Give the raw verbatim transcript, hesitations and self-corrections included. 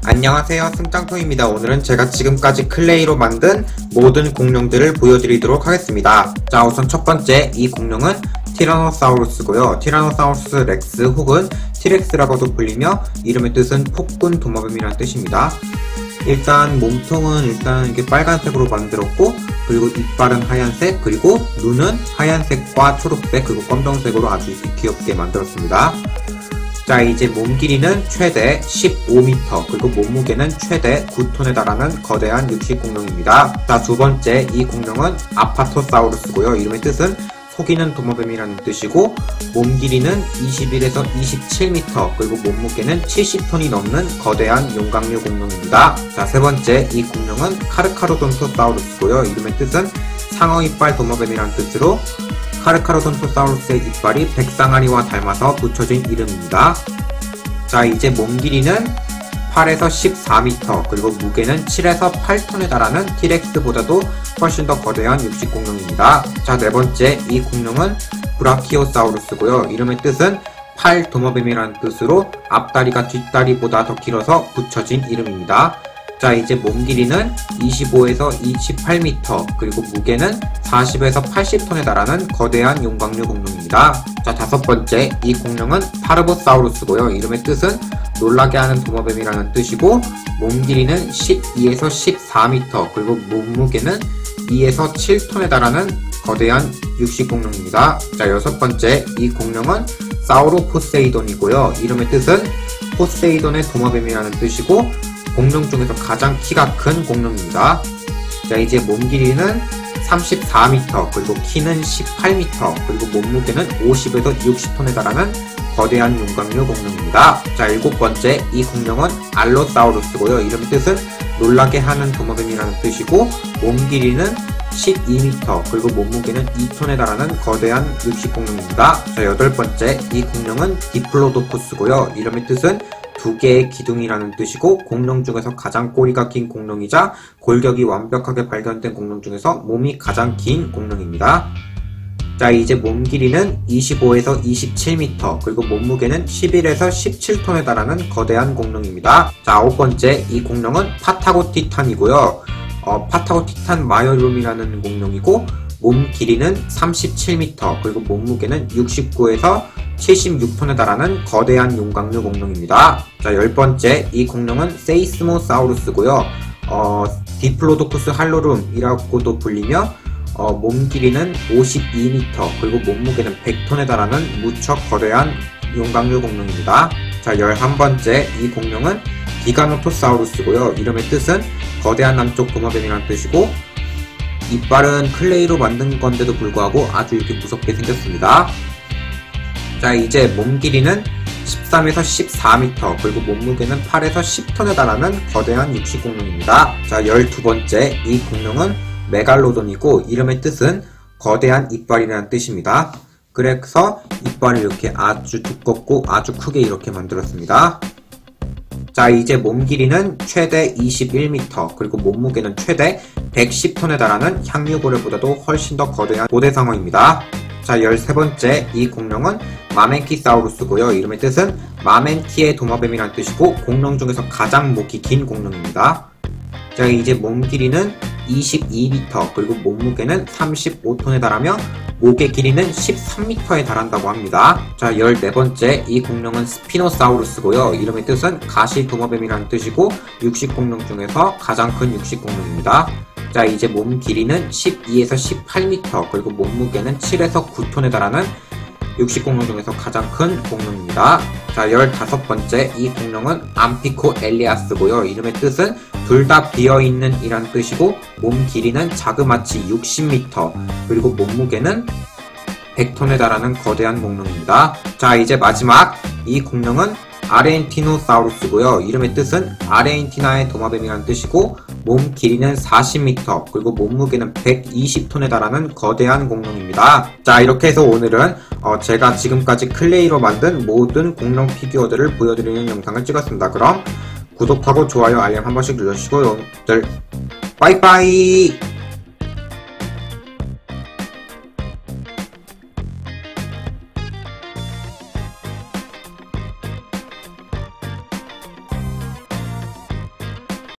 안녕하세요, 승짱통입니다. 오늘은 제가 지금까지 클레이로 만든 모든 공룡들을 보여드리도록 하겠습니다. 자, 우선 첫 번째 이 공룡은 티라노사우루스고요. 티라노사우루스 렉스 혹은 티렉스라고도 불리며 이름의 뜻은 폭군 도마뱀이라는 뜻입니다. 일단 몸통은 일단 이게 빨간색으로 만들었고, 그리고 이빨은 하얀색, 그리고 눈은 하얀색과 초록색, 그리고 검정색으로 아주 귀엽게 만들었습니다. 자, 이제 몸 길이는 최대 십오 미터, 그리고 몸무게는 최대 구 톤에 달하는 거대한 육식 공룡입니다. 자, 두 번째 이 공룡은 아파토사우루스고요. 이름의 뜻은 속이는 도마뱀이라는 뜻이고, 몸 길이는 이십일에서 이십칠 미터, 그리고 몸무게는 칠십 톤이 넘는 거대한 용광류 공룡입니다. 자, 세 번째 이 공룡은 카르카로돈토사우루스고요. 이름의 뜻은 상어 이빨 도마뱀이라는 뜻으로 카르카로돈토사우루스의 이빨이 백상아리와 닮아서 붙여진 이름입니다. 자, 이제 몸 길이는 팔에서 십사 미터, 그리고 무게는 칠에서 팔 톤에 달하는 티렉스보다도 훨씬 더 거대한 육식 공룡입니다. 자, 네 번째 이 공룡은 브라키오사우루스고요. 이름의 뜻은 팔 도마뱀이라는 뜻으로 앞다리가 뒷다리보다 더 길어서 붙여진 이름입니다. 자, 이제 몸 길이는 이십오에서 이십팔 미터, 그리고 무게는 사십에서 팔십 톤에 달하는 거대한 용광류 공룡입니다. 자, 다섯 번째 이 공룡은 파르보사우루스고요. 이름의 뜻은 놀라게 하는 도마뱀이라는 뜻이고, 몸 길이는 십이에서 십사 미터, 그리고 몸무게는 이에서 칠 톤에 달하는 거대한 육식 공룡입니다. 자, 여섯 번째 이 공룡은 사우로포세이돈이고요. 이름의 뜻은 포세이돈의 도마뱀이라는 뜻이고, 공룡 중에서 가장 키가 큰 공룡입니다. 자, 이제 몸 길이는 삼십사 미터, 그리고 키는 십팔 미터, 그리고 몸무게는 오십에서 육십 톤에 달하는 거대한 용광류 공룡입니다. 자, 일곱 번째 이 공룡은 알로사우루스고요. 이름의 뜻은 놀라게 하는 도마뱀이라는 뜻이고, 몸 길이는 십이 미터, 그리고 몸무게는 이 톤에 달하는 거대한 육식 공룡입니다. 자, 여덟 번째 이 공룡은 디플로도쿠스고요. 이름의 뜻은 두 개의 기둥이라는 뜻이고, 공룡 중에서 가장 꼬리가 긴 공룡이자 골격이 완벽하게 발견된 공룡 중에서 몸이 가장 긴 공룡입니다. 자, 이제 몸 길이는 이십오에서 이십칠 미터, 그리고 몸무게는 십일에서 십칠 톤에 달하는 거대한 공룡입니다. 자, 아홉 번째 이 공룡은 파타고티탄이고요. 어, 파타고티탄 마요룸이라는 공룡이고, 몸 길이는 삼십칠 미터, 그리고 몸무게는 육십구에서 칠십육 톤에 달하는 거대한 용광류 공룡입니다. 자, 열 번째 이 공룡은 세이스모사우루스고요. 어, 디플로도쿠스 할로룸이라고도 불리며 어, 몸 길이는 오십이 미터, 그리고 몸무게는 백 톤에 달하는 무척 거대한 용광류 공룡입니다. 자, 열한 번째 이 공룡은 기가노토사우루스고요. 이름의 뜻은 거대한 남쪽 도마뱀이라는 뜻이고, 이빨은 클레이로 만든 건데도 불구하고 아주 이렇게 무섭게 생겼습니다. 자, 이제 몸 길이는 십삼에서 십사 미터, 그리고 몸무게는 팔에서 십 톤에 달하는 거대한 육식 공룡입니다. 자, 열두 번째 이 공룡은 메갈로돈이고, 이름의 뜻은 거대한 이빨이라는 뜻입니다. 그래서 이빨을 이렇게 아주 두껍고 아주 크게 이렇게 만들었습니다. 자, 이제 몸 길이는 최대 이십일 미터, 그리고 몸무게는 최대 백십 톤에 달하는 향유고래보다도 훨씬 더 거대한 고대상어입니다. 자, 열세 번째 이 공룡은 마멘키사우루스고요. 이름의 뜻은 마멘키의 도마뱀이라는 뜻이고, 공룡 중에서 가장 목이 긴 공룡입니다. 자, 이제 몸 길이는 이십이 미터, 그리고 몸무게는 삼십오 톤에 달하며 목의 길이는 십삼 미터에 달한다고 합니다. 자, 열네 번째 이 공룡은 스피노사우루스고요. 이름의 뜻은 가시 도마뱀이라는 뜻이고, 육식 공룡 중에서 가장 큰 육식 공룡입니다. 자, 이제 몸 길이는 십이에서 십팔 미터, 그리고 몸무게는 칠에서 구 톤에 달하는 육식 공룡 중에서 가장 큰 공룡입니다. 자, 열다섯 번째 이 공룡은 암피코 엘리아스고요. 이름의 뜻은 둘 다 비어있는 이란 뜻이고, 몸 길이는 자그마치 육십 미터, 그리고 몸무게는 백 톤에 달하는 거대한 공룡입니다. 자, 이제 마지막 이 공룡은 아르헨티노사우루스고요. 이름의 뜻은 아르헨티나의 도마뱀이라는 뜻이고, 몸 길이는 사십 미터, 그리고 몸무게는 백이십 톤에 달하는 거대한 공룡입니다. 자, 이렇게 해서 오늘은 어, 제가 지금까지 클레이로 만든 모든 공룡 피규어들을 보여드리는 영상을 찍었습니다. 그럼 구독하고 좋아요, 알림 한 번씩 눌러주시고요. 여러분들 빠이빠이!